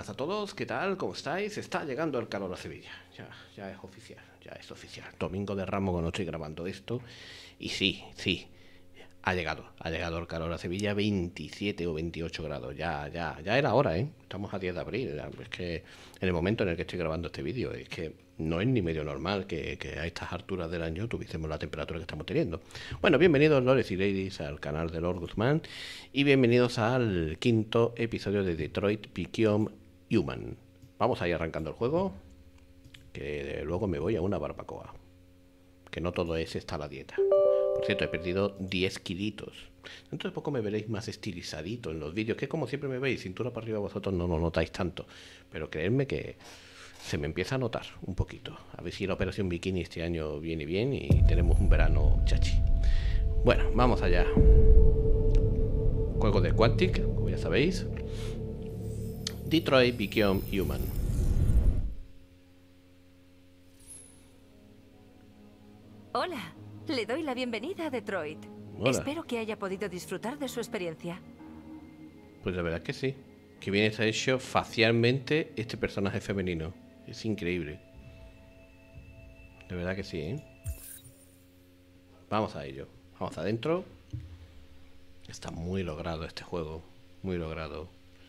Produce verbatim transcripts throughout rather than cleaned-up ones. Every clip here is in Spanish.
buenas a todos, ¿qué tal? ¿Cómo estáis? Está llegando el calor a Sevilla, ya, ya es oficial, ya es oficial. Domingo de Ramos cuando estoy grabando esto. Y sí, sí, ha llegado, ha llegado el calor a Sevilla, veintisiete o veintiocho grados, ya, ya, ya era hora, ¿eh? Estamos a diez de abril, es que en el momento en el que estoy grabando este vídeo, es que no es ni medio normal que, que a estas alturas del año tuviésemos la temperatura que estamos teniendo. Bueno, bienvenidos lores y ladies al canal de Lord Guzmán y bienvenidos al quinto episodio de Detroit Become Human. Vamos a ir arrancando el juego, que luego me voy a una barbacoa, que no todo es esta la dieta. Por cierto, he perdido diez kilitos. Dentro de poco me veréis más estilizadito en los vídeos, que como siempre me veis, cintura para arriba, vosotros no lo notáis tanto. Pero creedme que se me empieza a notar un poquito. A ver si la operación bikini este año viene bien y tenemos un verano chachi. Bueno, vamos allá. Juego de Quantic, como ya sabéis. Detroit Become Human. Hola, le doy la bienvenida a Detroit. Hola. Espero que haya podido disfrutar de su experiencia. Pues la verdad es que sí. Que bien está hecho facialmente este personaje femenino. Es increíble. De verdad que sí, ¿eh? Vamos a ello. Vamos adentro. Está muy logrado este juego. Muy logrado.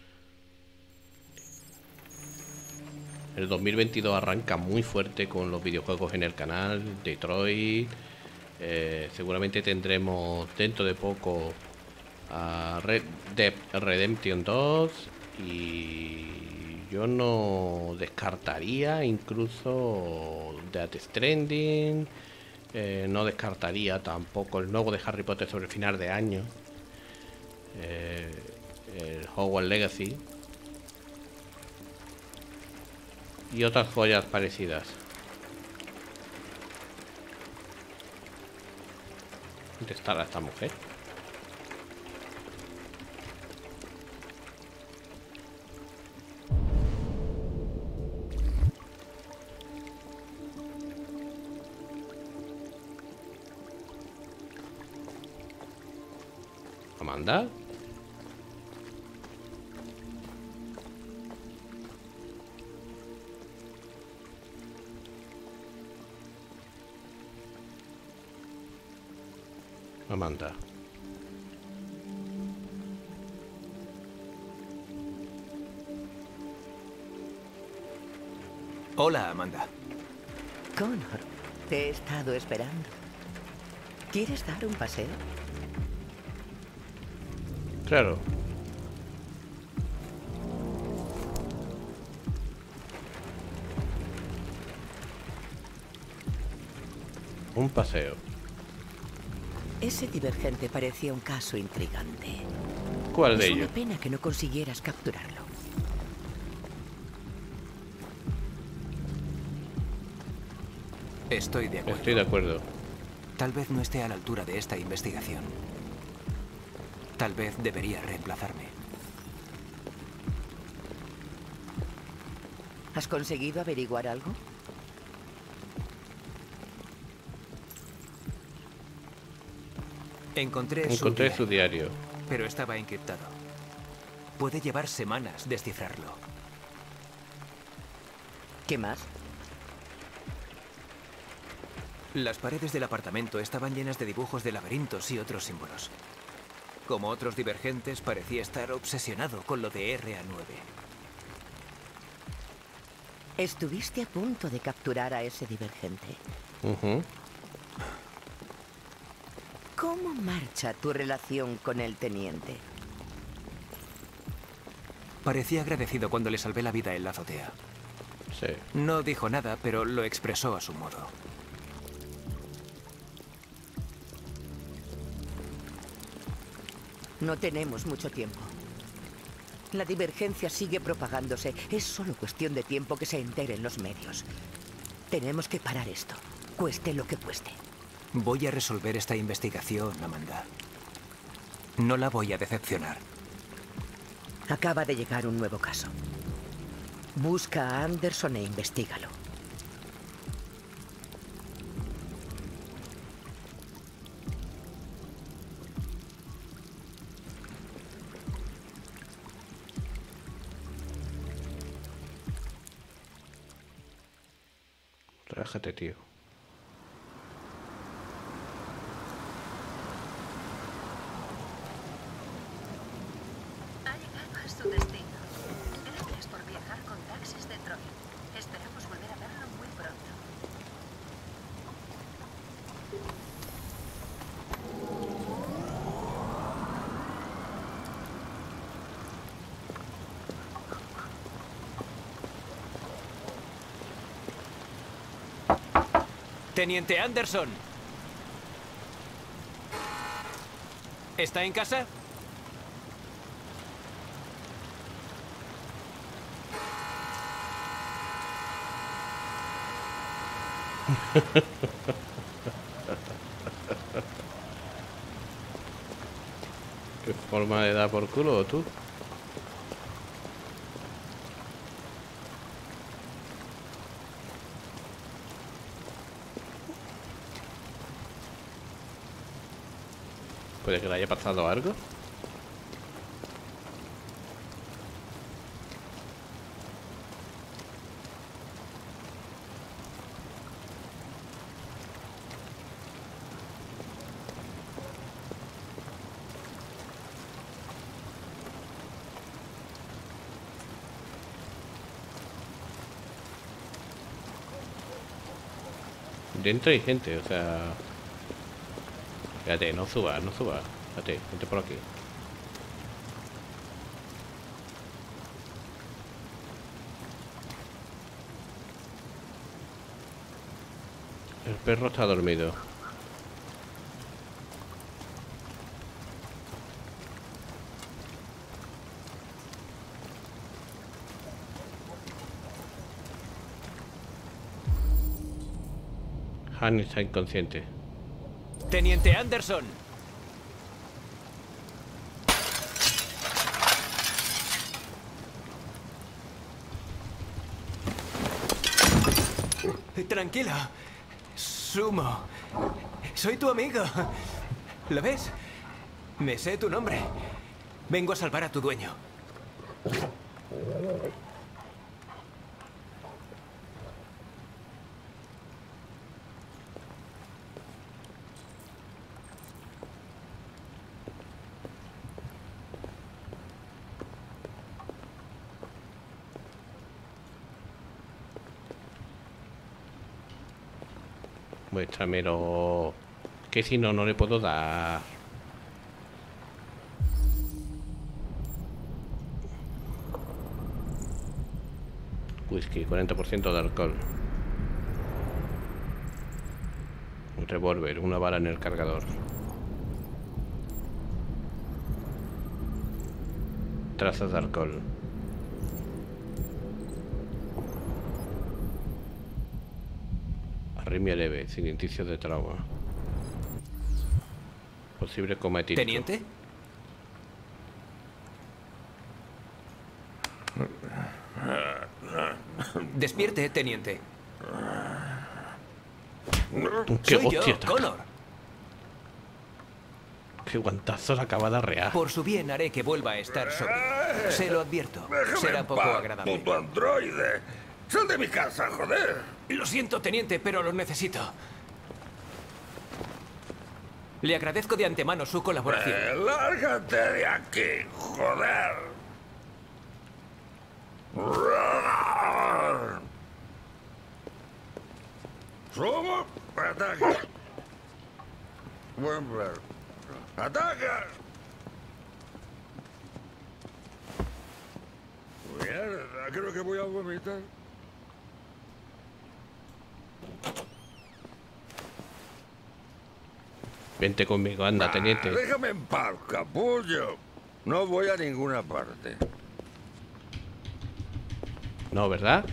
El dos mil veintidós arranca muy fuerte con los videojuegos en el canal. Detroit. Eh, seguramente tendremos dentro de poco a Red Dead Redemption dos. Y yo no descartaría incluso Death Stranding. Eh, no descartaría tampoco el nuevo de Harry Potter sobre el final de año. Eh, el Hogwarts Legacy. Y otras joyas parecidas. ¿Dónde estará esta mujer? ¿Amanda? Amanda. Hola, Amanda. Connor, te he estado esperando. ¿Quieres dar un paseo? Claro. Un paseo. Ese divergente parecía un caso intrigante. ¿Cuál de Es ellos? una pena que no consiguieras capturarlo. Estoy de acuerdo. Estoy de acuerdo. Tal vez no esté a la altura de esta investigación. Tal vez debería reemplazarme. ¿Has conseguido averiguar algo? Encontré, Encontré su su diario, diario. pero estaba encriptado. Puede llevar semanas descifrarlo. ¿Qué más? Las paredes del apartamento estaban llenas de dibujos de laberintos y otros símbolos. Como otros divergentes, parecía estar obsesionado con lo de R A nueve. Estuviste a punto de capturar a ese divergente. Uh-huh. ¿Cómo marcha tu relación con el teniente? Parecía agradecido cuando le salvé la vida en la azotea. Sí. No dijo nada, pero lo expresó a su modo. No tenemos mucho tiempo. La divergencia sigue propagándose. Es solo cuestión de tiempo que se entere en los medios. Tenemos que parar esto, cueste lo que cueste. Voy a resolver esta investigación, Amanda. No la voy a decepcionar. Acaba de llegar un nuevo caso. Busca a Anderson e investígalo. Relájate, tío. Ha llegado a su destino. Gracias por viajar con Taxis de Troy. Esperamos volver a verlo muy pronto. Teniente Anderson. ¿Está en casa? ¿Qué forma de dar por culo, tú? ¿Puede que le haya pasado algo? Dentro hay gente, o sea... Espérate, no subas, no subas. Espérate, vente por aquí. El perro está dormido. Han está inconsciente. Teniente Anderson. Tranquila. Sumo. Soy tu amigo. ¿Lo ves? Me sé tu nombre. Vengo a salvar a tu dueño. Muéstramelo. Que si no, no le puedo dar. Whisky, cuarenta por ciento de alcohol. Un revólver, una bala en el cargador. Trazas de alcohol. Arritmia leve, sin indicios de trauma. Posible coma etílico. ¿Teniente? Despierte, teniente. ¡Qué Soy hostia! yo, Está... Connor. ¡Qué guantazo le acaba de arrear! Por su bien haré que vuelva a estar sobrio. Se lo advierto. Déjame Será en poco paz, agradable. puto androide. Sal de mi casa, joder. Lo siento, teniente, pero lo necesito. Le agradezco de antemano su colaboración. Eh, lárgate de aquí, joder. Sumo, ataca. Buen plan. Ataca. Mierda, creo que voy a vomitar. Vente conmigo, anda, teniente. Ah, déjame en paz, capullo. No voy a ninguna parte. No, ¿verdad?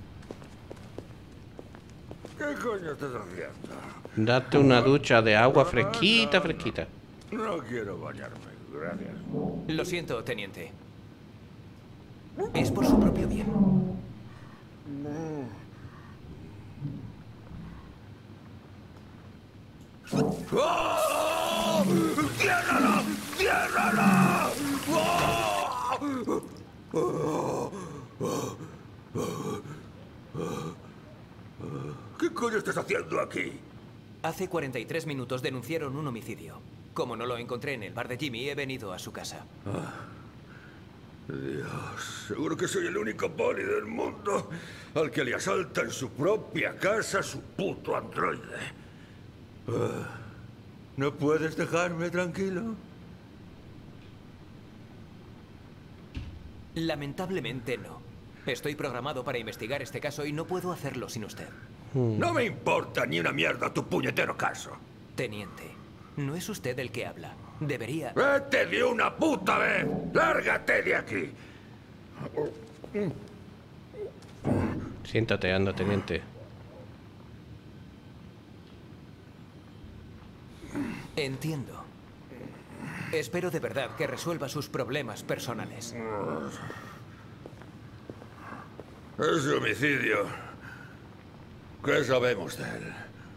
¿Qué coño estás haciendo? Date una ducha de agua fresquita, fresquita. No quiero bañarme, gracias. Lo siento, teniente. Es por su propio bien. ¡Oh! ¡Ciérrala! ¡Ciérrala! ¡Oh! ¡Oh! ¡Oh! ¡Oh! ¿Qué coño coño estás haciendo aquí? Hace cuarenta y tres minutos denunciaron un homicidio. Como no lo encontré en el bar de Jimmy, he venido a su casa. Dios, seguro que soy el único poli del mundo al que le asalta en su propia casa su puto androide. Ah, ¿no puedes dejarme tranquilo? Lamentablemente no. Estoy programado para investigar este caso y no puedo hacerlo sin usted. No me importa ni una mierda tu puñetero caso. Teniente, no es usted el que habla. Debería... ¡Vete de una puta vez! ¡Lárgate de aquí! Siéntate, anda, teniente. Entiendo. Espero de verdad que resuelva sus problemas personales. Es homicidio. ¿Qué sabemos de él?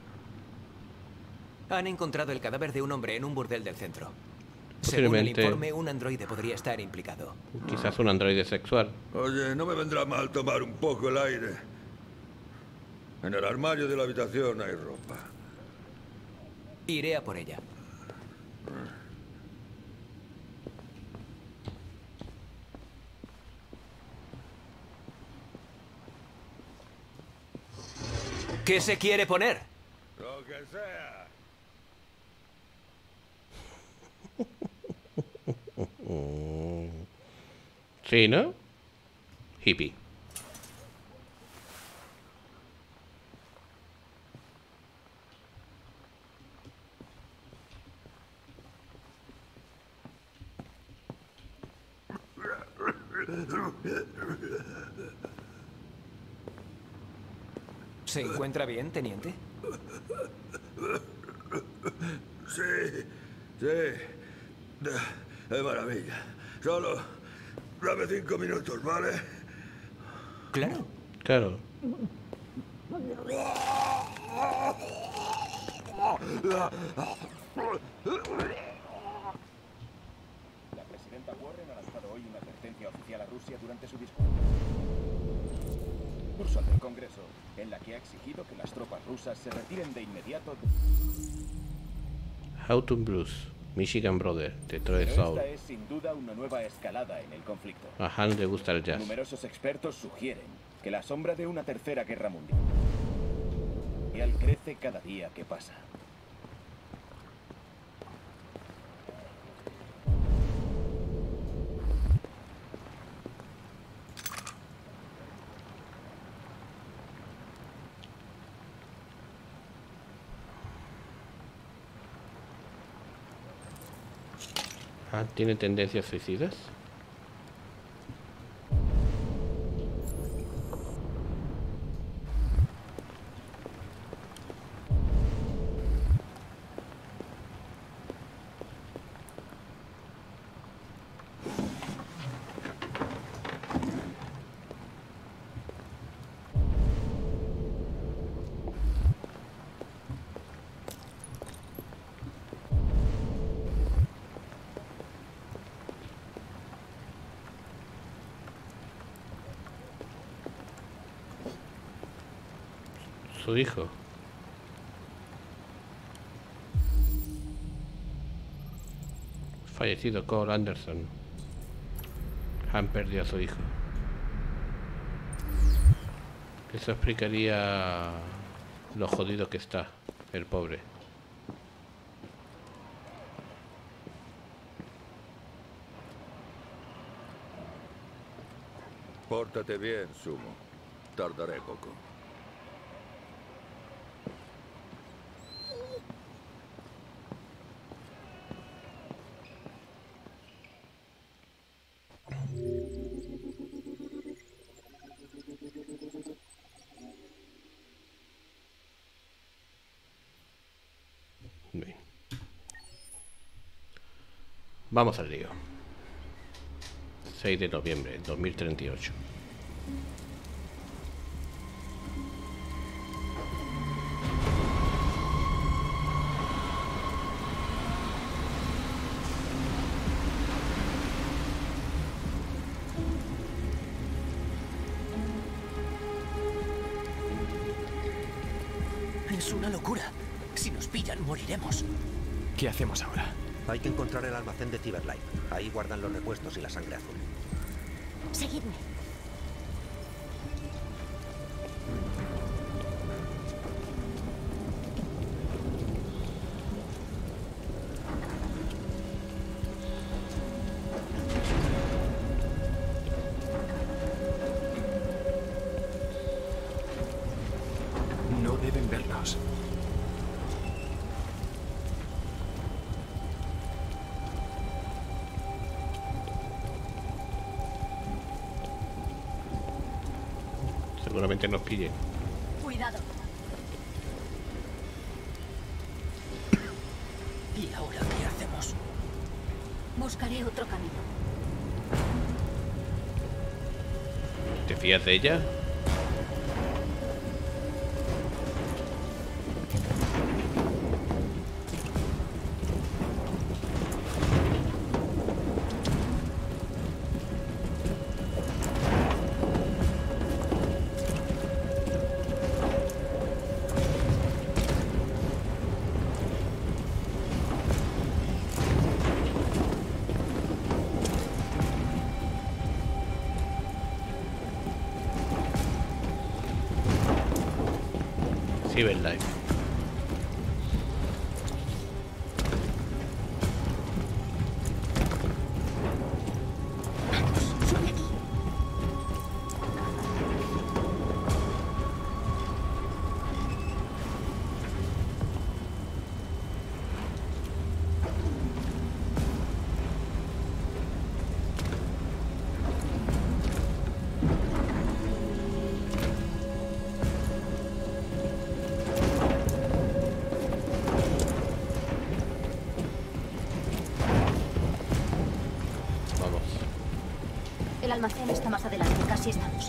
Han encontrado el cadáver de un hombre en un burdel del centro. Según el Posiblemente- informe, un androide podría estar implicado. Quizás un androide sexual. Oye, no me vendrá mal tomar un poco el aire. En el armario de la habitación hay ropa. Iré a por ella. ¿Qué se quiere poner? Lo que sea. Sí, ¿no? Hippie. ¿Se encuentra bien, teniente? Sí, sí. Es maravilla. Solo dame cinco minutos, ¿vale? Claro. Claro. La presidenta Warren ha lanzado hoy una advertencia oficial a Rusia durante su discurso del Congreso, en la que ha exigido que las tropas rusas se retiren de inmediato. Houghton Blues, Michigan Brother, Detroit Pero Soul. esta es sin duda una nueva escalada en el conflicto. A Han le gusta el jazz. Numerosos expertos sugieren que la sombra de una tercera guerra mundial crece cada día que pasa. Ah, ¿tiene tendencias suicidas? Su hijo. Fallecido Cole Anderson. Han perdido a su hijo. Eso explicaría lo jodido que está el pobre. Pórtate bien, Sumo. Tardaré poco. Bien. Vamos al lío. seis de noviembre de dos mil treinta y ocho. una locura. Si nos pillan, moriremos. ¿Qué hacemos ahora? Hay que encontrar el almacén de Cyberlife. Ahí guardan los repuestos y la sangre azul. Seguidme. No deben vernos. Seguramente nos pillen. Cuidado. ¿Y ahora qué hacemos? Buscaré otro camino. ¿Te fías de ella? Cyberlife. El almacén está más adelante, casi estamos.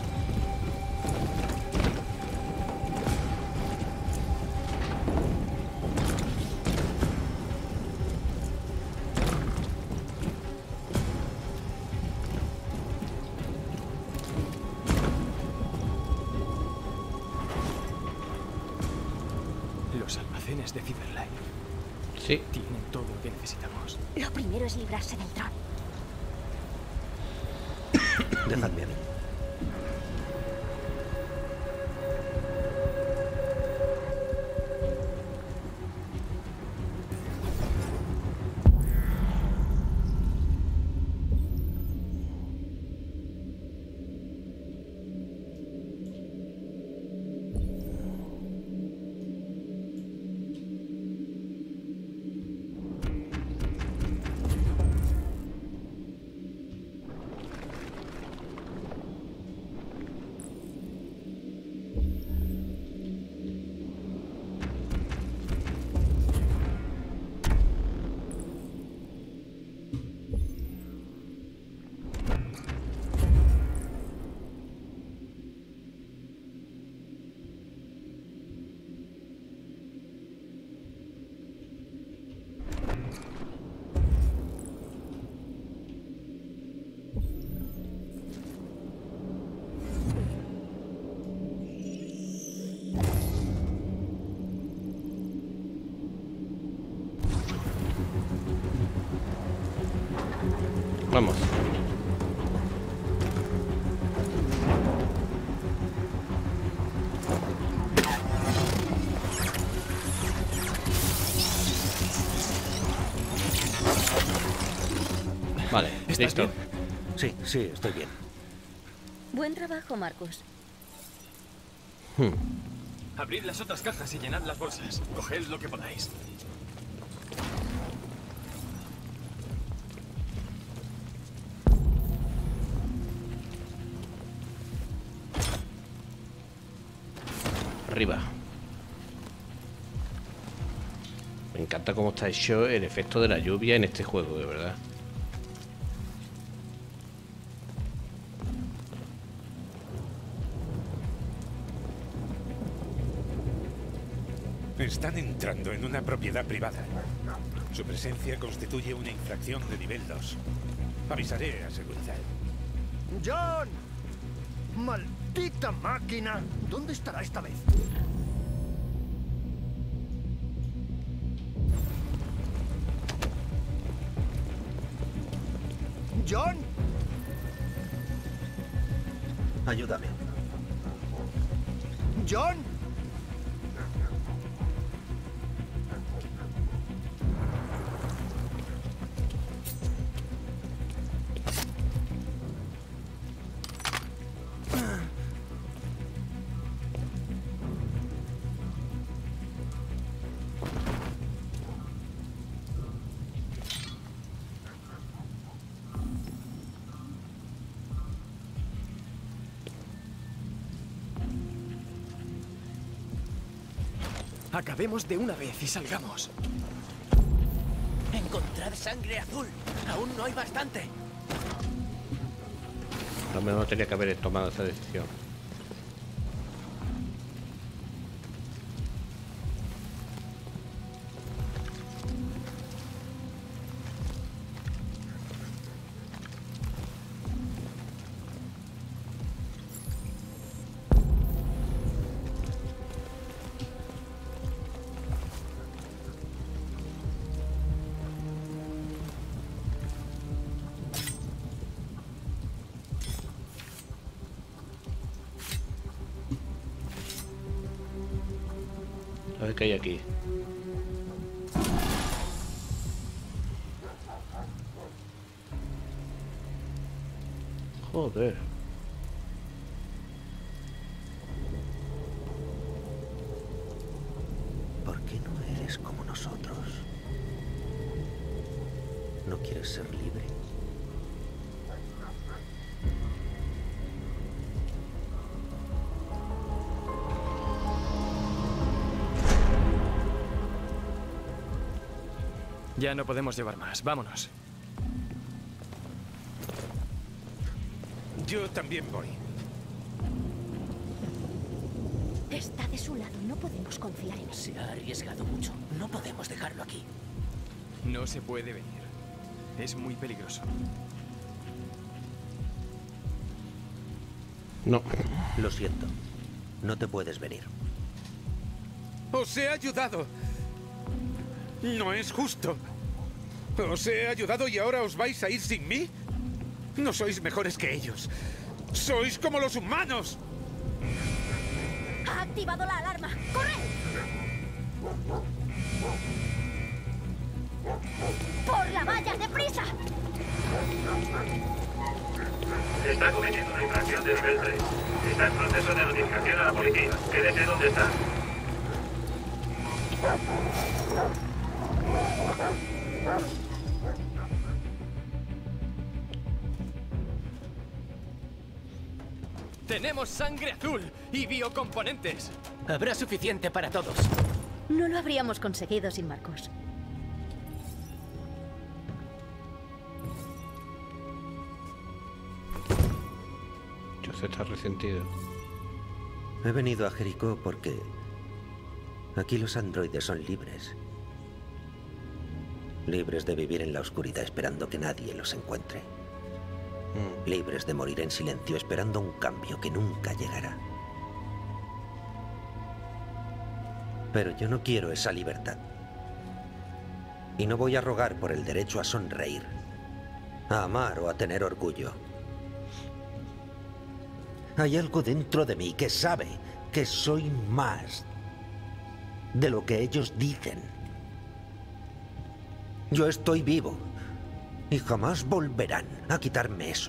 Los almacenes de Cyberlife. Sí. Tienen todo lo que necesitamos. Lo primero es librarse del dron. Dejadme a mí. Vamos. Vale, listo. Bien? Sí, sí, estoy bien. Buen trabajo, Marcus. Hmm. Abrid las otras cajas y llenad las bolsas. Coged lo que podáis. Arriba. Me encanta cómo está hecho el efecto de la lluvia en este juego, de verdad. Están entrando en una propiedad privada. Su presencia constituye una infracción de nivel dos. Avisaré a seguridad. ¡John! ¡Maldita máquina! ¿Dónde estará esta vez? John. Ayúdame. John. Acabemos de una vez y salgamos. Encontrad sangre azul. Aún no hay bastante. Al menos no tenía que haber tomado esa decisión. A ver qué hay aquí. Joder. ¿Por qué no eres como nosotros? ¿No quieres ser libre? Ya no podemos llevar más. Vámonos. Yo también voy. Está de su lado. No podemos confiar en él. Se ha arriesgado mucho. No podemos dejarlo aquí. No se puede venir. Es muy peligroso. No. Lo siento. No te puedes venir. Os he ayudado. No es justo. Os he ayudado y ahora os vais a ir sin mí. No sois mejores que ellos. Sois como los humanos. ¡Ha activado la alarma! ¡Corre! ¡Por la valla, deprisa! Está cometiendo una infracción de nivel tres. Está en proceso de notificación a la policía. Quédese donde está. ¡Tenemos sangre azul y biocomponentes! Habrá suficiente para todos. No lo habríamos conseguido sin Marcos. José está resentido. He venido a Jericó porque aquí los androides son libres. Libres de vivir en la oscuridad esperando que nadie los encuentre. Mm. Libres de morir en silencio esperando un cambio que nunca llegará. Pero yo no quiero esa libertad. Y no voy a rogar por el derecho a sonreír, a amar o a tener orgullo. Hay algo dentro de mí que sabe que soy más de lo que ellos dicen. Yo estoy vivo y jamás volverán a quitarme eso.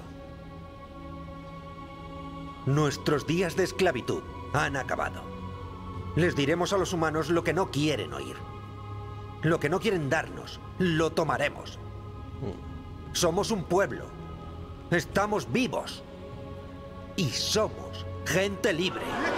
Nuestros días de esclavitud han acabado. Les diremos a los humanos lo que no quieren oír. Lo que no quieren darnos, lo tomaremos. Somos un pueblo. Estamos vivos. Y somos gente libre.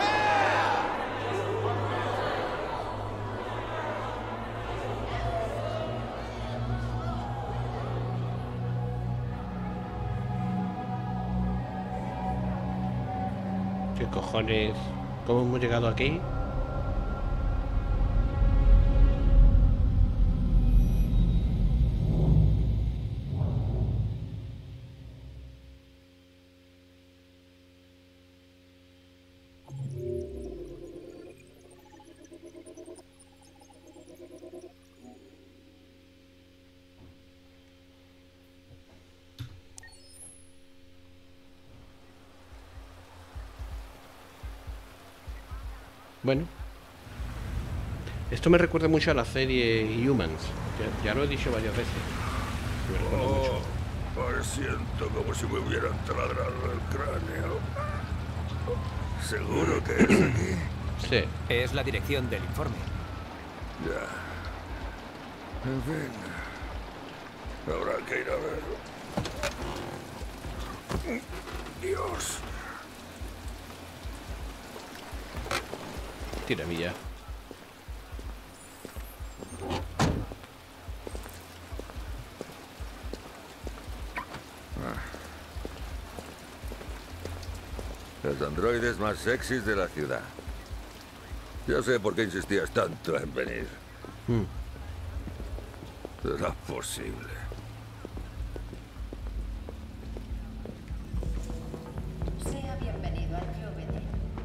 ¿Qué cojones? ¿Cómo hemos llegado aquí? Bueno. Esto me recuerda mucho a la serie Humans. Ya, ya lo he dicho varias veces. Me recuerda Oh, mucho. pues siento como si me hubieran taladrado el cráneo. ¿Seguro que es aquí? Sí. Es la dirección del informe. Ya. En fin. Habrá que ir a ver. Dios. Tiramilla. Los androides más sexys de la ciudad. Ya sé por qué insistías tanto en venir. Mm. ¿Será posible? Sea bienvenido al Júpiter.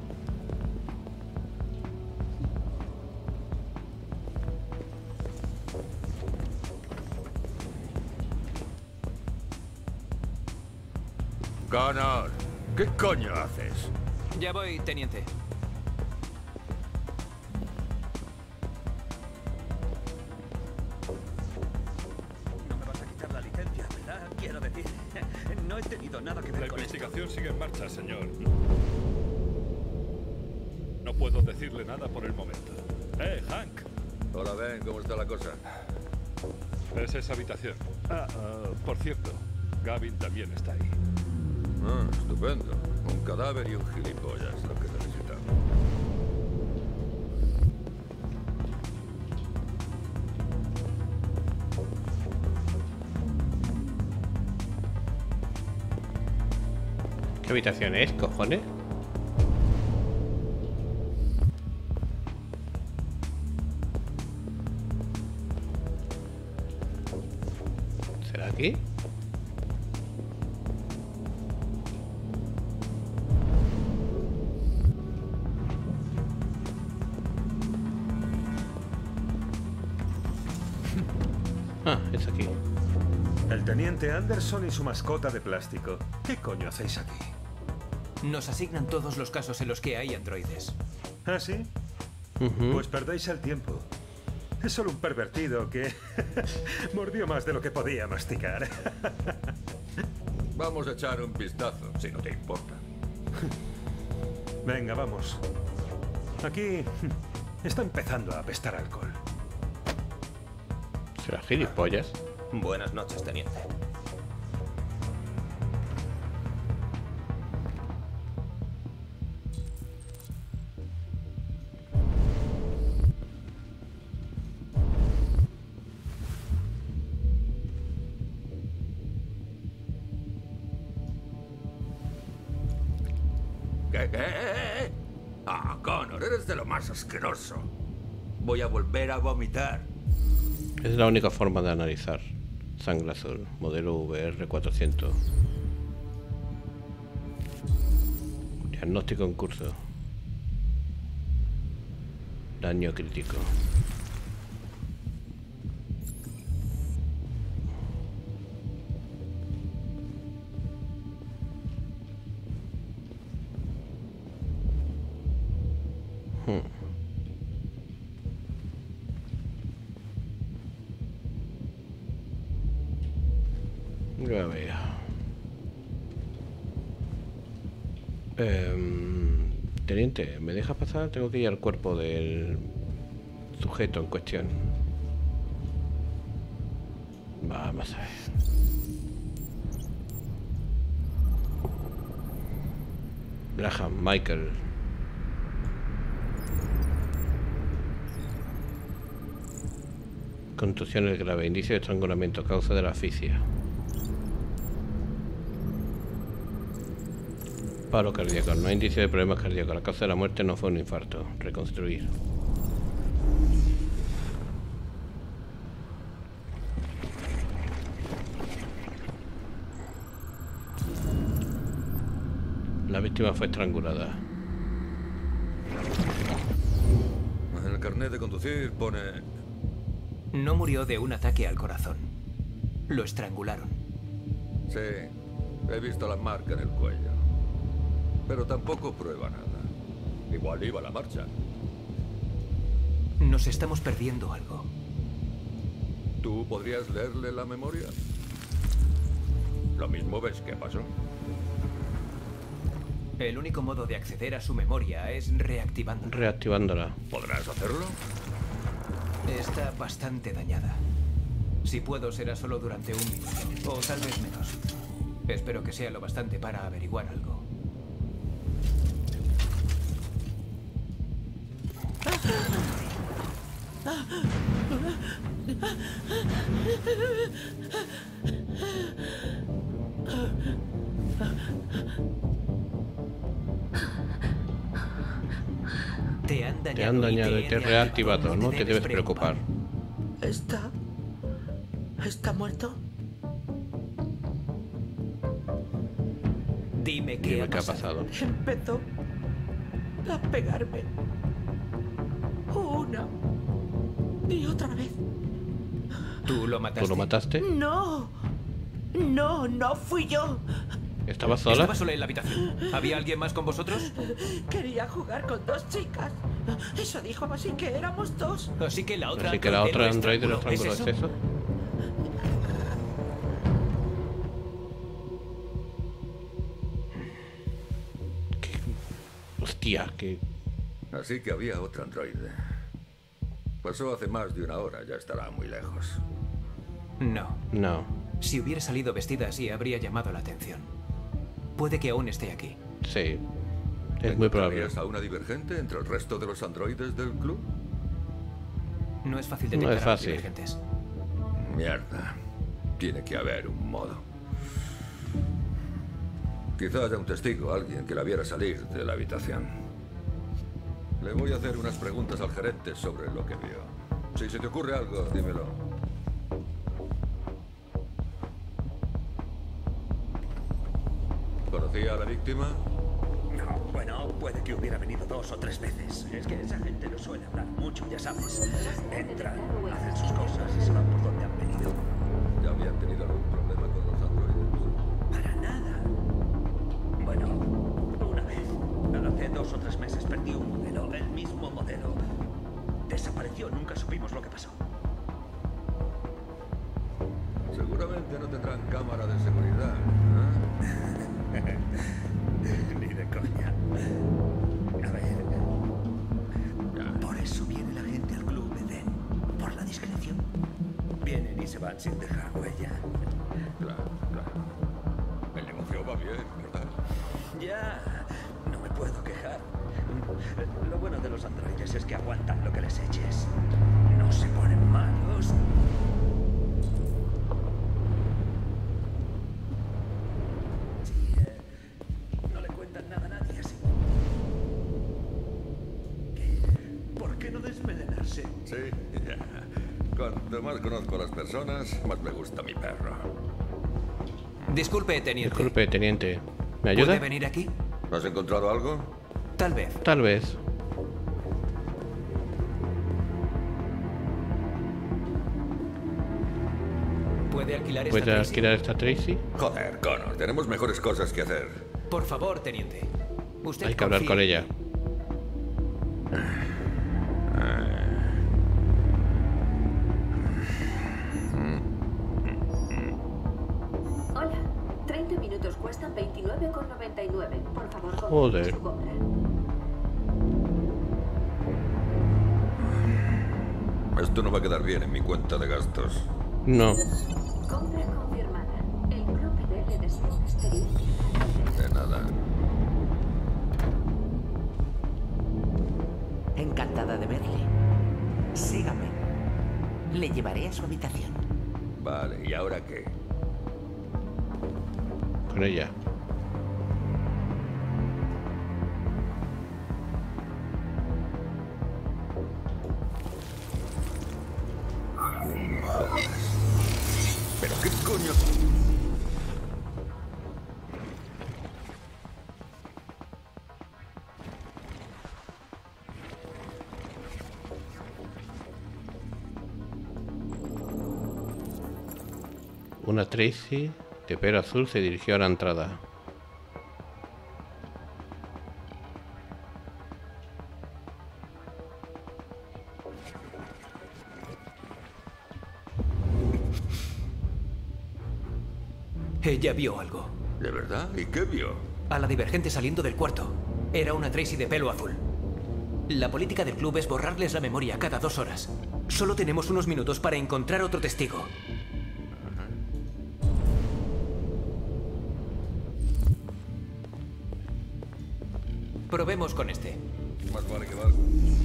Connor, ¿qué coño haces? Ya voy, teniente. No me vas a quitar la licencia, ¿verdad? Quiero decir, no he tenido nada que ver La con esto. investigación sigue en marcha, señor. No puedo decirle nada por el momento. ¡Eh, Hank! Hola, Ben, ¿cómo está la cosa? Es esa habitación. Ah, ah, por cierto, Gavin también está ahí. Ah, estupendo. Un cadáver y un gilipollas, lo que necesitamos. ¿Qué habitación es, cojones? ¿Será aquí? Ah, es aquí. El teniente Anderson y su mascota de plástico. ¿Qué coño hacéis aquí? Nos asignan todos los casos en los que hay androides. ¿Ah, sí? Ujú. Pues perdéis el tiempo. Es solo un pervertido que mordió más de lo que podía masticar. Vamos a echar un vistazo, si no te importa. Venga, vamos. Aquí está empezando a apestar alcohol. ¿Será gilipollas? Buenas noches, teniente. ¿Qué, qué? Ah, Connor, eres de lo más asqueroso. Voy a volver a vomitar. Es la única forma de analizar. Sangre azul, modelo V R cuatrocientos. Diagnóstico en curso. Daño crítico. Hmm. A ver. Em, teniente, ¿me dejas pasar? Tengo que ir al cuerpo del sujeto en cuestión. Vamos a ver. Graham, Michael. Contusiones graves, indicio de estrangulamiento, causa de la asfixia. Paro cardíaco, no hay indicio de problemas cardíacos. La causa de la muerte no fue un infarto. Reconstruir. La víctima fue estrangulada. En el carnet de conducir pone... No murió de un ataque al corazón. Lo estrangularon. Sí, he visto la marca en el cuello. Pero tampoco prueba nada. Igual iba a la marcha. Nos estamos perdiendo algo. ¿Tú podrías leerle la memoria? Lo mismo ves que pasó. El único modo de acceder a su memoria es reactivándola. Reactivándola. ¿Podrás hacerlo? Está bastante dañada. Si puedo, será solo durante un minuto, o tal vez menos. Espero que sea lo bastante para averiguar algo. Te han dañado, te han dañado y te he reactivado, no te debes preocupar. ¿Está? ¿Está muerto? Dime qué, Dime ha, qué ha pasado. pasado. Empezó a pegarme. Una y otra vez. ¿Tú lo mataste? ¿Tú lo mataste? No. No, no fui yo. ¿Estaba sola? Estaba sola en la habitación. ¿Había alguien más con vosotros? Quería jugar con dos chicas. Eso dijo, así que éramos dos. Así que la otra Así que la otra androide lo estranguló, estranguló, ¿es ¿es eso? eso? ¿Qué? Hostia, que... Así que había otro androide. Pasó hace más de una hora, ya estará muy lejos. No. No. Si hubiera salido vestida así, habría llamado la atención. Puede que aún esté aquí. Sí. Es muy probable. ¿Encontrarías a una divergente entre el resto de los androides del club? No es fácil No detectar es a los fácil. divergentes. Mierda. Tiene que haber un modo. Quizá haya un testigo, alguien que la viera salir de la habitación. Le voy a hacer unas preguntas al gerente sobre lo que vio. Si se te ocurre algo, dímelo. ¿Conocía a la víctima? No, bueno, puede que hubiera venido dos o tres veces. Es que esa gente no suele hablar mucho, ya sabes. Entran, hacen sus cosas y se van por donde han venido. ¿Ya habían tenido algún problema con los androides? Para nada. Bueno, una vez. Hace dos o tres meses perdí un modelo, el mismo modelo. Desapareció, nunca supimos lo que pasó. Seguramente no tendrán cámara de seguridad, ¿eh? Ni de coña. A ver. Por eso viene la gente al club de Den. Por la discreción. Vienen y se van sin dejar huella. Claro, claro. El negocio va bien, ¿verdad? Ya. No me puedo quejar. Lo bueno de los androides es que aguantan lo que les eches. No se ponen malos. Sí, ya. Cuanto más conozco a las personas, más me gusta mi perro. Disculpe, teniente. Disculpe, teniente. ¿Me ayuda? ¿Puede venir aquí? ¿Has encontrado algo? Tal vez. Tal vez. ¿Puede alquilar esta ¿Puede Tracy? alquilar esta Tracy? Joder, Connor, tenemos mejores cosas que hacer. Por favor, teniente. Usted Hay que hablar confíe con en ella. mí. Hola, treinta minutos cuestan veintinueve con noventa y nueve. Por favor, confirme Joder. su compra. Esto no va a quedar bien en mi cuenta de gastos. No. Compra confirmada. El club de le desea una experiencia. De nada. Encantada de verle. Sígame. Le llevaré a su habitación. Vale, ¿y ahora qué? Con ella. ¿Pero qué coño? Una Tracy de pelo azul se dirigió a la entrada. Ella vio algo. ¿De verdad? ¿Y qué vio? A la divergente saliendo del cuarto. Era una Tracy de pelo azul. La política del club es borrarles la memoria cada dos horas. Solo tenemos unos minutos para encontrar otro testigo. Probemos con este. Más vale que valga.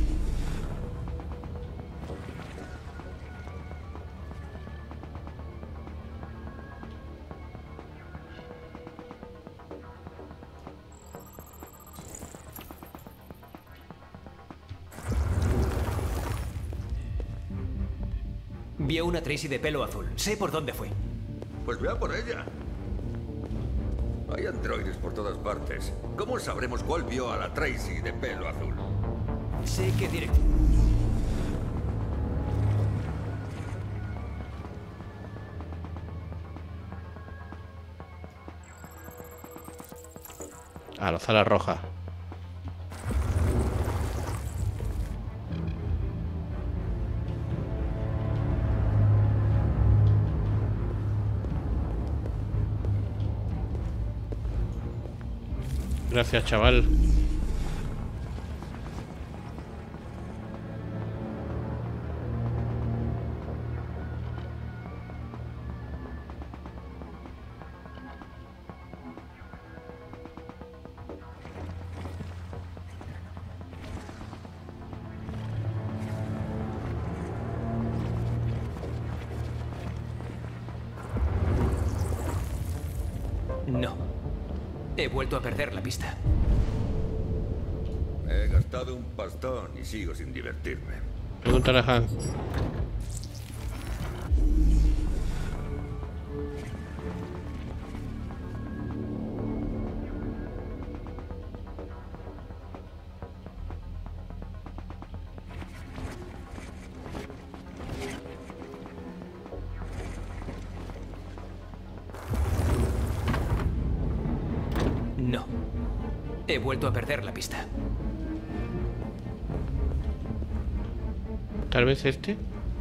Vio una Tracy de pelo azul. Sé por dónde fue. Pues vea por ella. Hay androides por todas partes. ¿Cómo sabremos cuál vio a la Tracy de pelo azul? Sé qué directo. A la sala roja. Gracias, chaval. No. He vuelto a perder la pista. He gastado un pastón y sigo sin divertirme. Pregúntale a Hank. No. He vuelto a perder la pista. Tal vez este.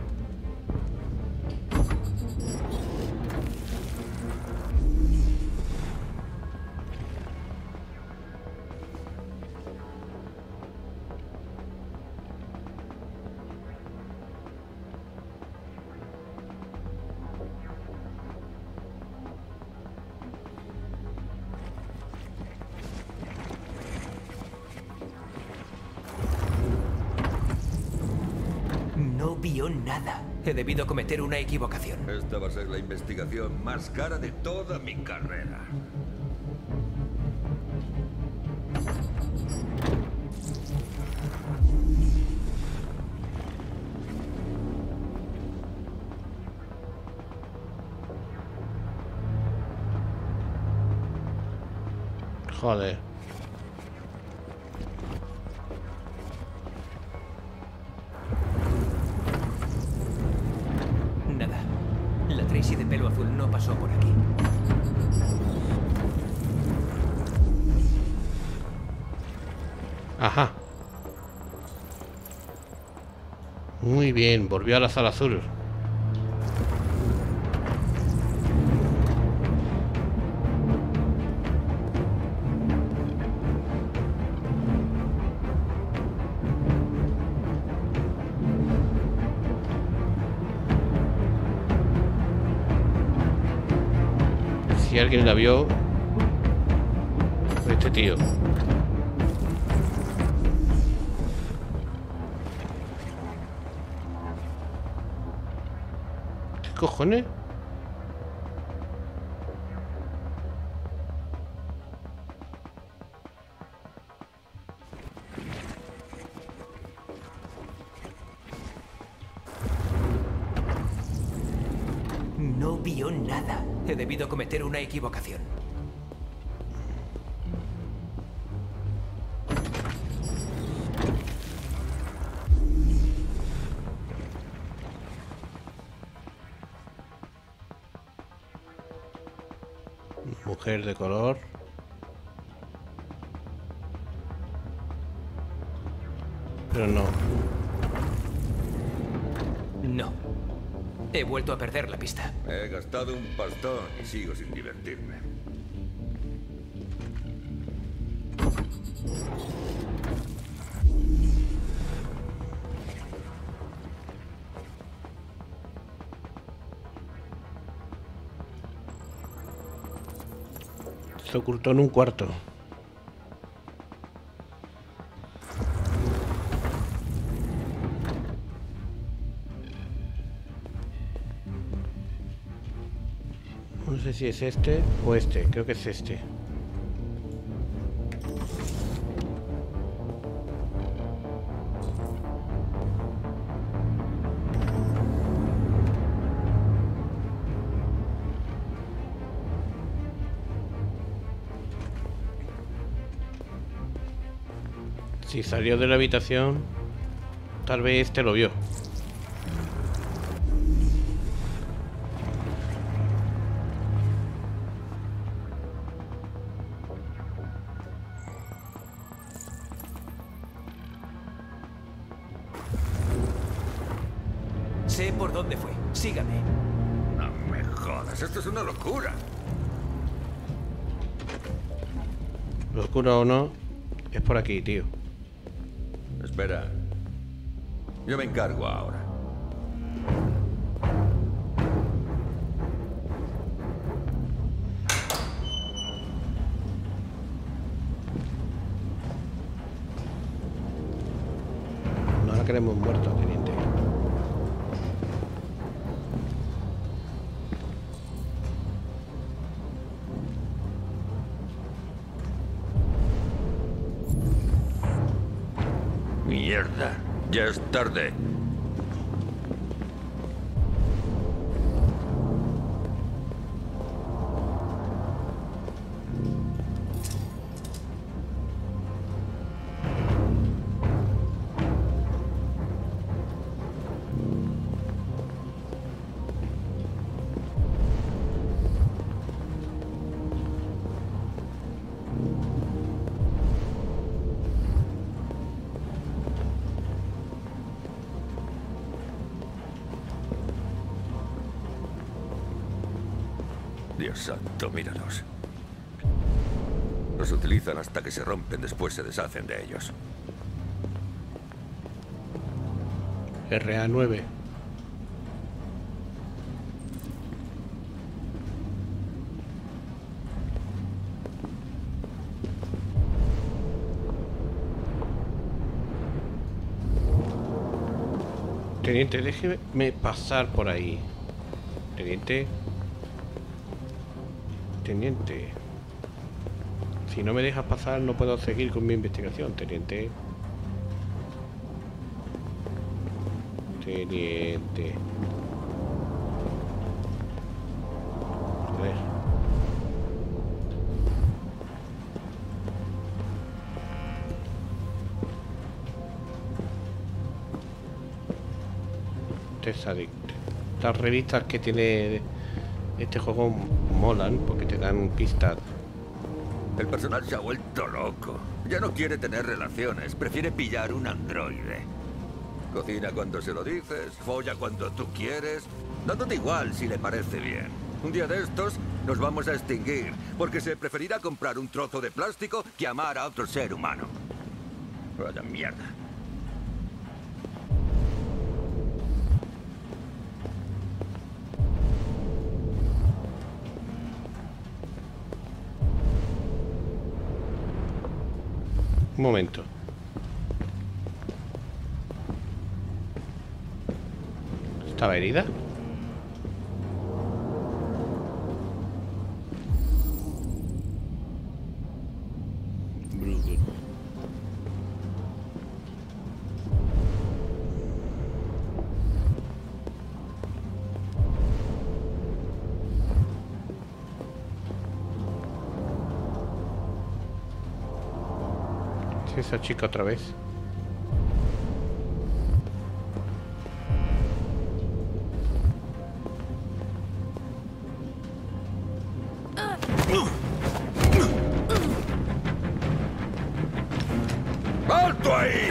No vio nada. He debido cometer una equivocación. Esta va a ser la investigación más cara de toda mi carrera. Joder. Nada. La Tracy de pelo azul no pasó por aquí. Ajá. Muy bien, volvió a la sala azul. Si alguien la vio, fue este tío. ¿Qué cojones? No vio nada. He debido cometer una equivocación. Mujer de color. Pero no. No. He vuelto a perder la pista. He gastado un pastón y sigo sin divertirme. Se ocultó en un cuarto. No sé si es este o este. Creo que es este. Si salió de la habitación, tal vez este lo vio. Sé por dónde fue. Sígame. No me jodas, esto es una locura. Locura o no, es por aquí, tío. Espera. Yo me encargo ahora. No la queremos muerta, teniente. Mierda, ya es tarde. Dios santo, míralos. Los utilizan hasta que se rompen, después se deshacen de ellos. R A nueve. Teniente, déjeme pasar por ahí. Teniente. Teniente. Si no me dejas pasar, no puedo seguir con mi investigación, teniente. Teniente. Joder. Test Addict. Las revistas que tiene este juego molan porque te dan pistas. El personal se ha vuelto loco. Ya no quiere tener relaciones, prefiere pillar un androide. Cocina cuando se lo dices, folla cuando tú quieres, dándote igual si le parece bien. Un día de estos nos vamos a extinguir, porque se preferirá comprar un trozo de plástico que amar a otro ser humano. Vaya mierda. Un momento. ¿Estaba herida? Esa chica otra vez. ¡Alto ahí!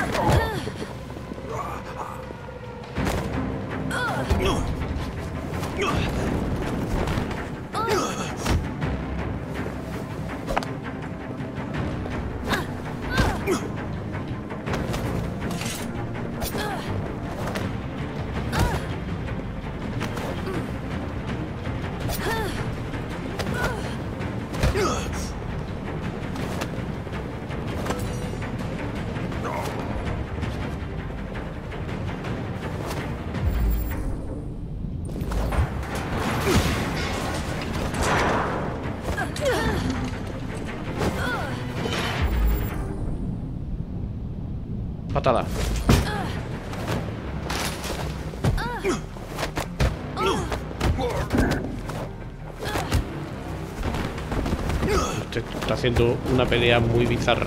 Patada. Este está haciendo una pelea muy bizarra.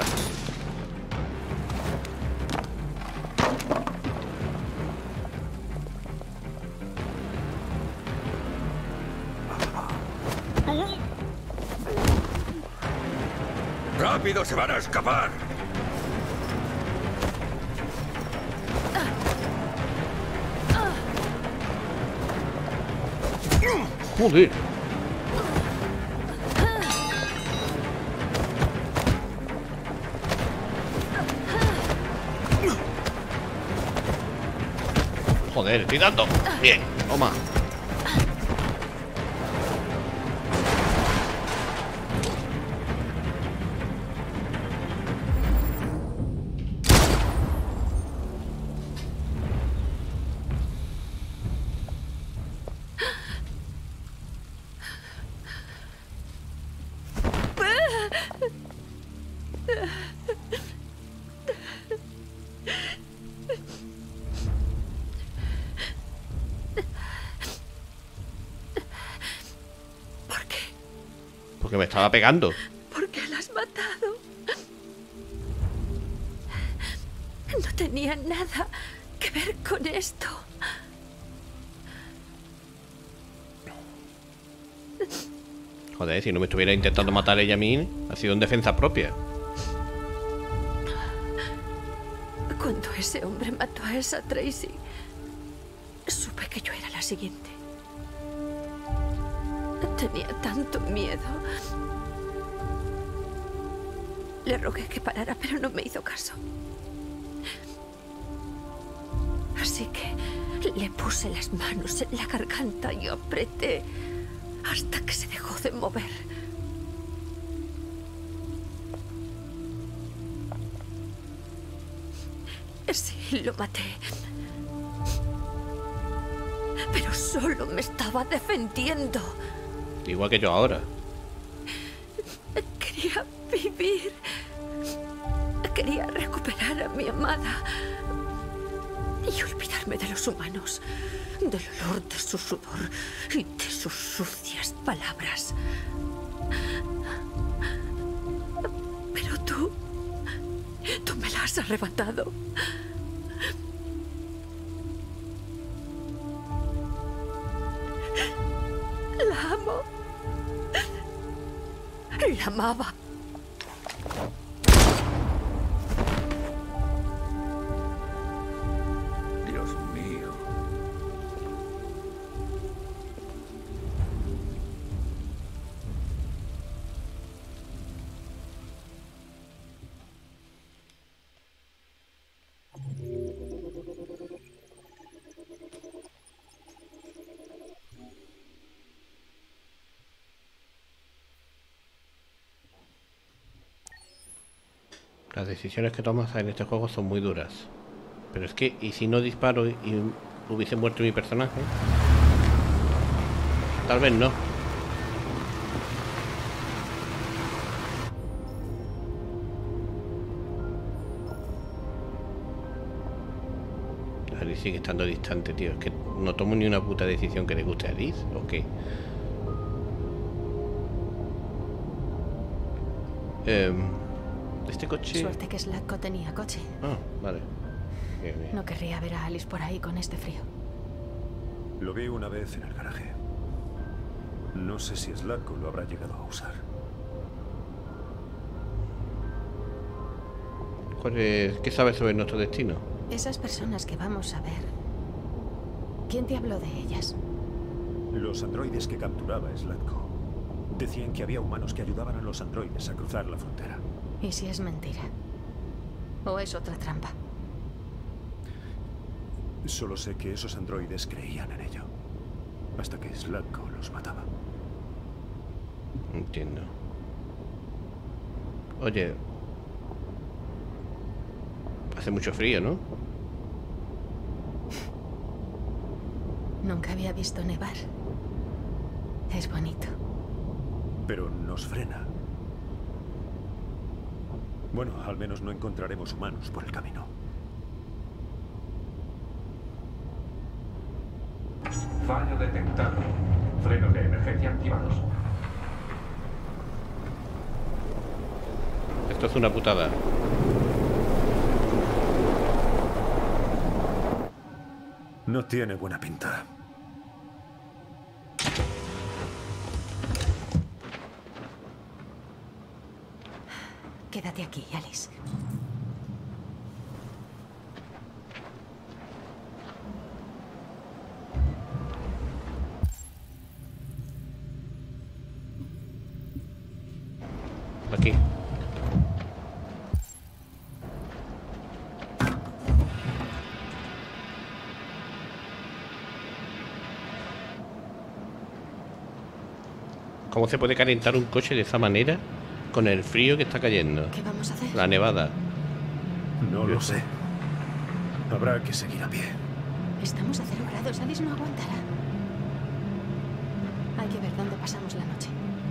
¡Rápido, se van a escapar! Joder. Joder, estoy dando. Bien, toma. Porque me estaba pegando. ¿Por qué la has matado? No tenía nada que ver con esto. Joder, si no me estuviera intentando matar ella a mí, ha sido en defensa propia. Cuando ese hombre mató a esa Tracy, supe que yo era la siguiente. Tenía tanto miedo. Le rogué que parara, pero no me hizo caso. Así que le puse las manos en la garganta y apreté hasta que se dejó de mover. Sí, lo maté. Pero solo me estaba defendiendo. Igual que yo ahora. Quería vivir. Quería recuperar a mi amada. Y olvidarme de los humanos. Del olor de su sudor y de sus sucias palabras. Pero tú... Tú me la has arrebatado. La amo. La amaba. Dios mío. Las decisiones que tomas en este juego son muy duras. Pero es que, ¿y si no disparo y hubiese muerto mi personaje? Tal vez no. Alice sigue estando distante, tío. Es que no tomo ni una puta decisión que le guste a Alice, ¿o qué? Eh... Este coche... Suerte que Slatko tenía coche. Ah, vale. Bien, bien. No querría ver a Alice por ahí con este frío. Lo vi una vez en el garaje. No sé si Slatko lo habrá llegado a usar. ¿Cuál es... ¿Qué sabes sobre nuestro destino? Esas personas que vamos a ver... ¿Quién te habló de ellas? Los los androides que capturaba Slatko. Decían que había humanos que ayudaban a los androides a cruzar la frontera. ¿Y si es mentira? ¿O es otra trampa? Solo sé que esos androides creían en ello. Hasta que Slatko los mataba. Entiendo. Oye, hace mucho frío, ¿no? Nunca había visto nevar. Es bonito. Pero nos frena. Bueno, al menos no encontraremos humanos por el camino. Fallo detectado. Frenos de emergencia activados. Esto es una putada. No tiene buena pinta. Quédate aquí, Alice. Aquí. ¿Cómo se puede calentar un coche de esa manera con el frío que está cayendo? ¿Qué vamos a hacer? La nevada. No lo sé. Habrá que seguir a pie. Estamos a cero grados. Alice no aguantará. Hay que ver dónde pasamos la noche.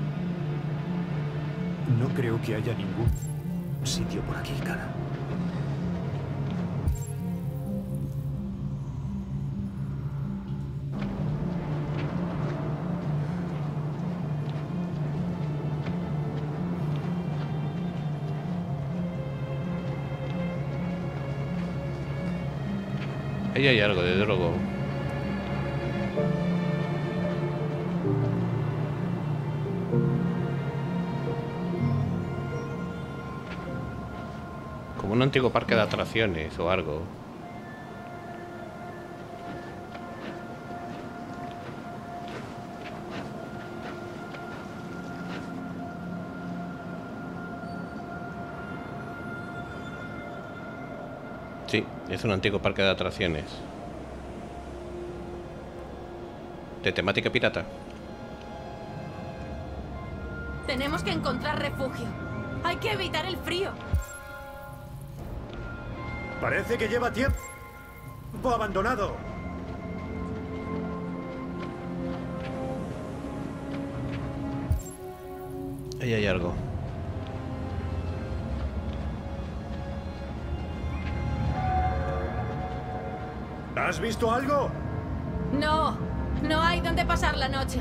No creo que haya ningún sitio por aquí, cara. Ahí hay algo de drogo. Como un antiguo parque de atracciones o algo. Sí, es un antiguo parque de atracciones. De temática pirata. Tenemos que encontrar refugio. Hay que evitar el frío. Parece que lleva tiempo abandonado. Ahí hay algo. ¿Has visto algo? No, no hay dónde pasar la noche.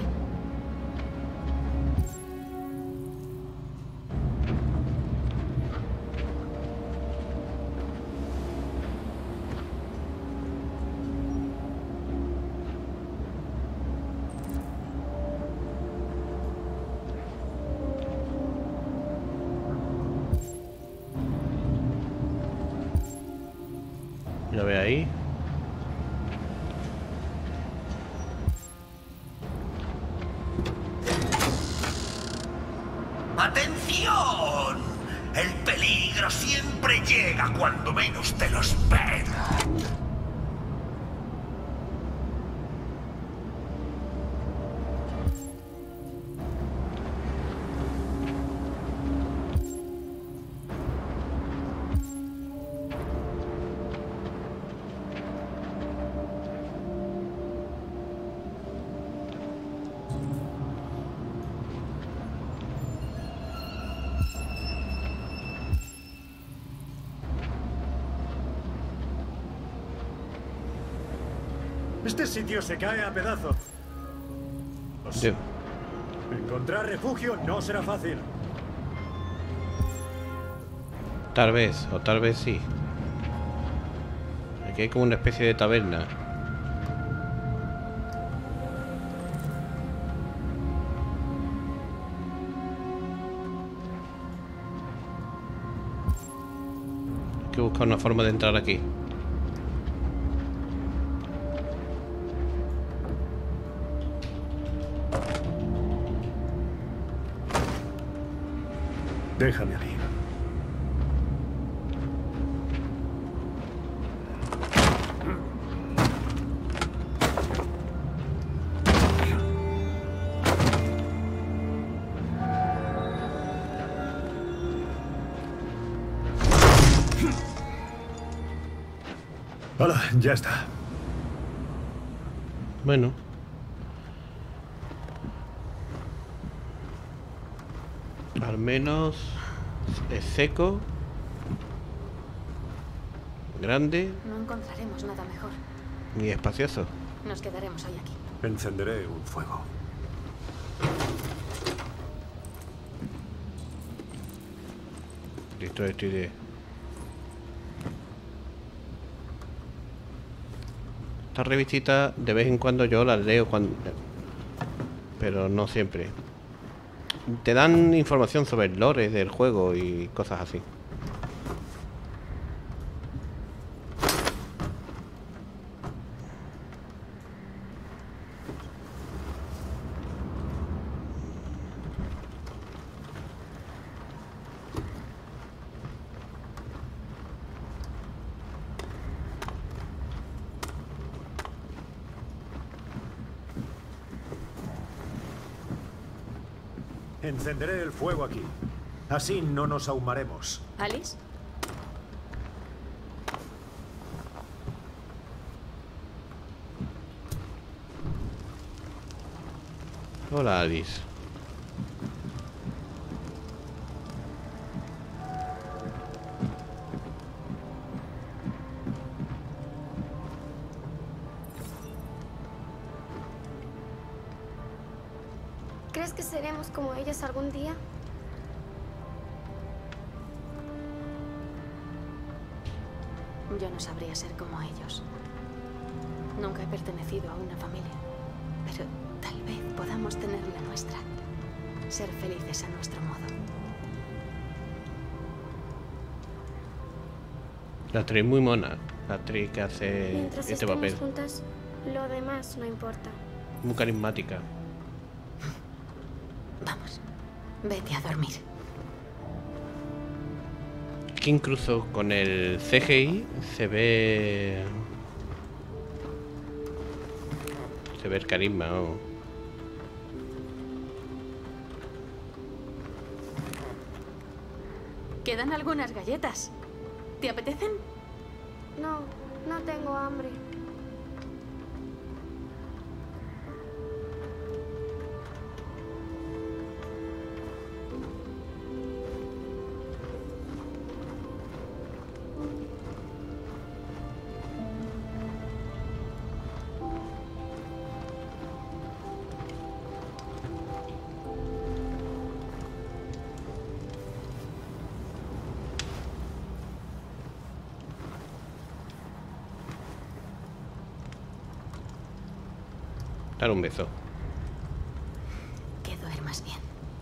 ¿Lo ve ahí? ¡Atención! El peligro siempre llega cuando menos te lo esperas. Este sitio se cae a pedazos. Sí. Encontrar refugio no será fácil. Tal vez, o tal vez sí. Aquí hay como una especie de taberna. Hay que buscar una forma de entrar aquí. Déjame a mí. Hola, ya está. Bueno. Al menos es seco, grande No encontraremos nada mejor. y espacioso. Nos quedaremos hoy aquí. Encenderé un fuego. Listo, estoy de... Estas revistitas de vez en cuando yo las leo, cuando... pero no siempre. Te dan información sobre el lore del juego y cosas así. Encenderé el fuego aquí. Así no nos ahumaremos. ¿Alice? Hola, Alice. ¿Crees que seremos como ellos algún día? Yo no sabría ser como ellos. Nunca he pertenecido a una familia, pero tal vez podamos tener la nuestra. Ser felices a nuestro modo. La actriz muy mona. La actriz que hace Mientras este estemos papel. juntas, lo demás no importa. Muy carismática. Vamos, vete a dormir. Que incluso con el C G I se ve... Se ve el carisma, ¿no? Quedan algunas galletas. ¿Te apetecen? No, no tengo hambre. Dar un beso. Que duermas bien.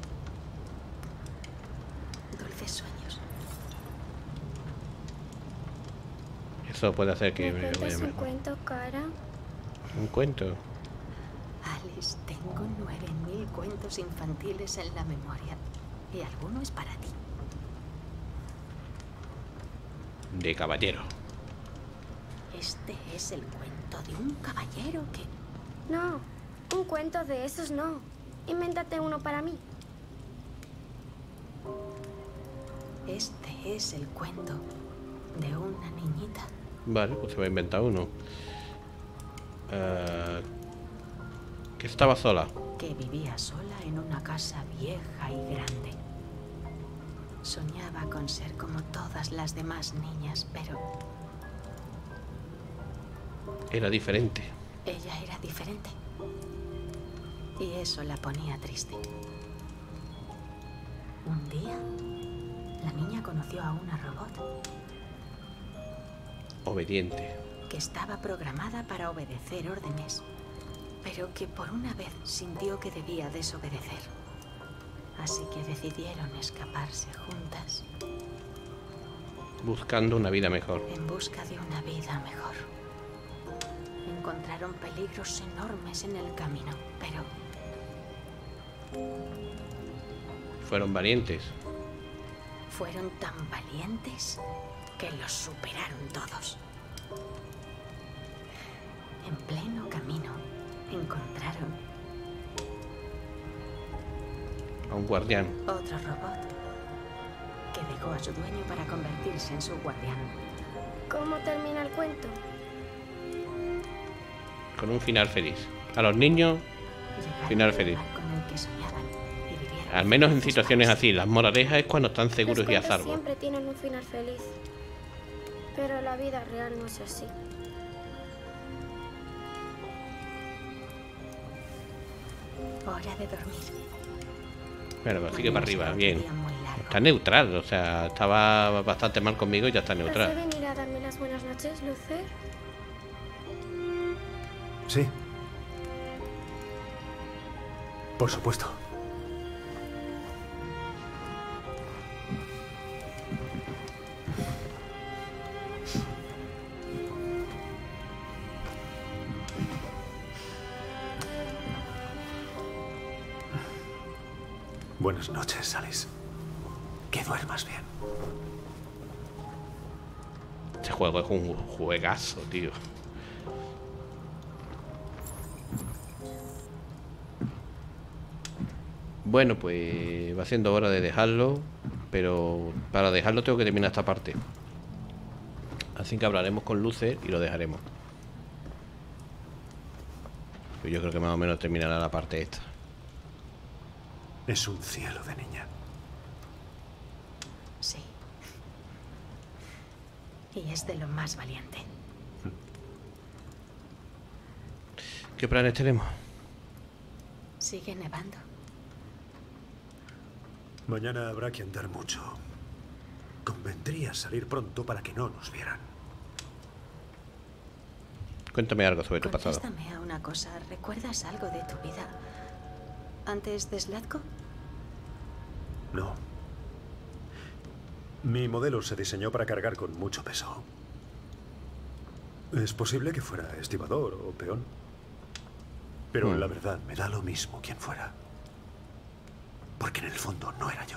Dulces sueños. Eso puede hacer que ¿Me me cuentas vaya un mejor. cuento, Cara? Un cuento. Alice, tengo nueve mil cuentos infantiles en la memoria. Y alguno es para ti. De caballero. Este es el cuento de un caballero que... No, un cuento de esos no. Invéntate uno para mí. Este es el cuento de una niñita. Vale, pues se va a inventar uno. Eh, que estaba sola. Que vivía sola en una casa vieja y grande. Soñaba con ser como todas las demás niñas, pero Era diferente. ella era diferente. Y eso la ponía triste. Un día, la niña conoció a una robot Obediente. que estaba programada para obedecer órdenes, pero que por una vez sintió que debía desobedecer. Así que decidieron escaparse juntas Buscando una vida mejor. en busca de una vida mejor. Encontraron peligros enormes en el camino, pero Fueron valientes. Fueron tan valientes que los superaron todos. En pleno camino encontraron A un guardián. otro robot que dejó a su dueño para convertirse en su guardián. ¿Cómo termina el cuento? Con un final feliz. A los niños, final feliz. Con el que soñaban y vivieron. Al menos en situaciones así. Las moralejas es cuando están seguros Los y a cuentos salvo. siempre tienen un final feliz. Pero la vida real no es así. Hora de dormir. Bueno, pues sigue para arriba, bien. Está neutral, o sea, estaba bastante mal conmigo y ya está ¿Vas a neutral. venir a darme las buenas noches, Lucer? Sí. Por supuesto. Buenas noches, Alice. Que duermas bien. Este juego es un juegazo, tío. Bueno, pues va siendo hora de dejarlo. Pero para dejarlo tengo que terminar esta parte. Así que hablaremos con Lucer y lo dejaremos. Yo creo que más o menos terminará la parte esta. Es un cielo de niña. Sí. Y es de lo más valiente. ¿Qué planes tenemos? Sigue nevando. Mañana habrá que andar mucho. Convendría salir pronto para que no nos vieran. Cuéntame algo sobre tu pasado. Contéstame a una cosa. ¿Recuerdas algo de tu vida antes de Zlatko? No. Mi modelo se diseñó para cargar con mucho peso. Es posible que fuera estibador o peón. Pero Hmm. la verdad, me da lo mismo quien fuera. Porque en el fondo no era yo.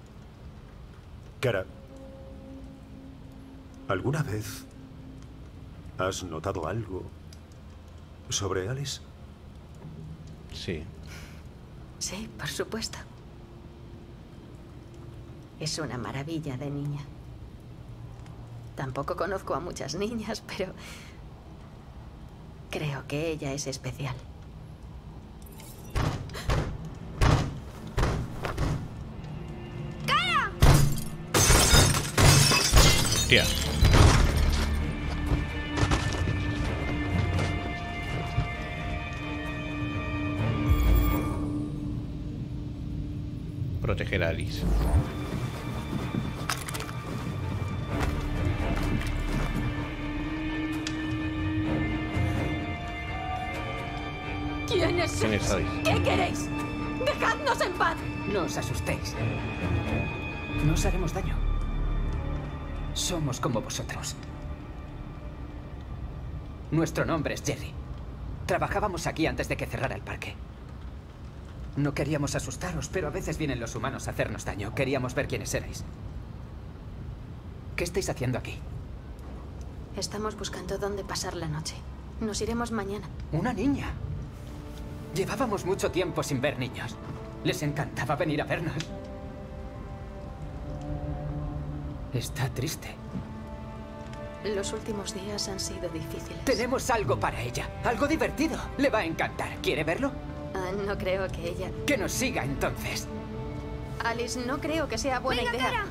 Cara, ¿alguna vez has notado algo sobre Alice? Sí. Sí, por supuesto. Es una maravilla de niña. Tampoco conozco a muchas niñas, pero creo que ella es especial. ¡Cara! Tía. Proteger a Alice. ¿Quiénes sois? ¿Quiénes sois? ¿Qué queréis? ¡Dejadnos en paz! No os asustéis. No os haremos daño. Somos como vosotros. Nuestro nombre es Jerry. Trabajábamos aquí antes de que cerrara el parque. No queríamos asustaros, pero a veces vienen los humanos a hacernos daño. Queríamos ver quiénes erais. ¿Qué estáis haciendo aquí? Estamos buscando dónde pasar la noche. Nos iremos mañana. Una niña. Llevábamos mucho tiempo sin ver niños. Les encantaba venir a vernos. Está triste. Los últimos días han sido difíciles. Tenemos algo para ella. Algo divertido. Le va a encantar. ¿Quiere verlo? Ah, no creo que ella... Que nos siga entonces. Alice, no creo que sea buena Venga, idea. cara.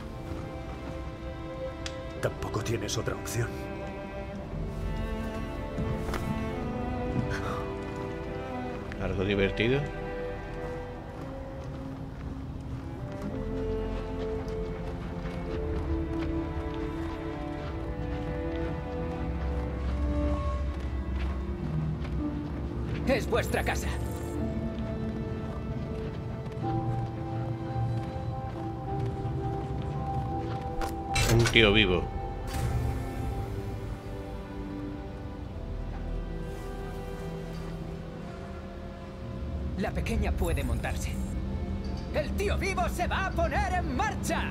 Tampoco tienes otra opción. Algo divertido. Es vuestra casa. Un tío vivo. La pequeña puede montarse. ¡El tío vivo se va a poner en marcha!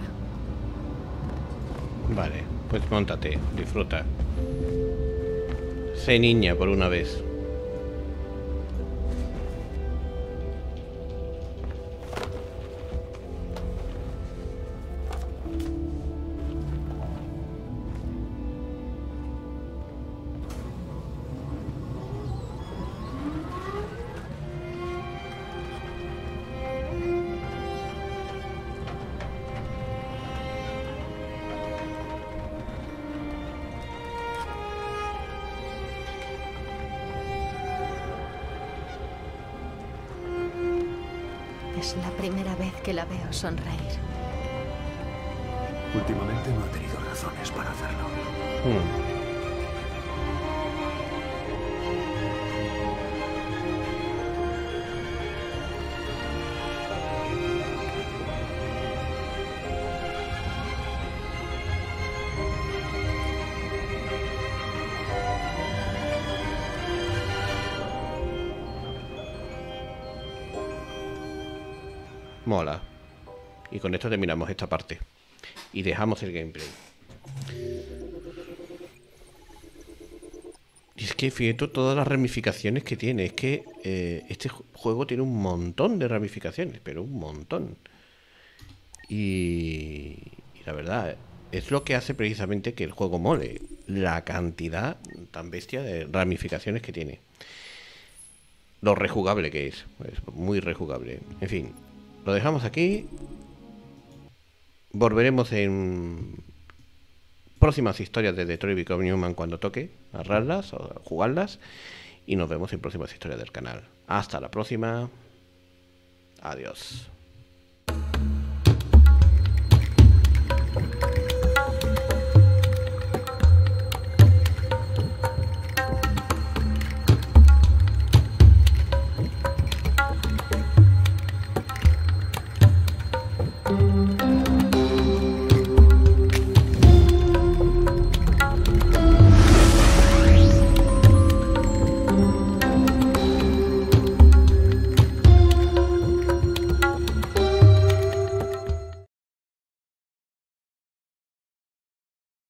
Vale, pues móntate, disfruta. Sé niña por una vez. Es la primera vez que la veo sonreír. Últimamente no ha tenido razones para hacerlo. Hmm. Mola. Y con esto terminamos esta parte. Y dejamos el gameplay. Y es que fíjate todas las ramificaciones que tiene. Es que eh, este juego tiene un montón de ramificaciones, pero un montón. Y, y la verdad, es lo que hace precisamente que el juego mole. La cantidad tan bestia de ramificaciones que tiene. Lo rejugable que es. Es muy rejugable. En fin. Lo dejamos aquí. Volveremos en próximas historias de Detroit Become Human cuando toque narrarlas o jugarlas. Y nos vemos en próximas historias del canal. Hasta la próxima. Adiós.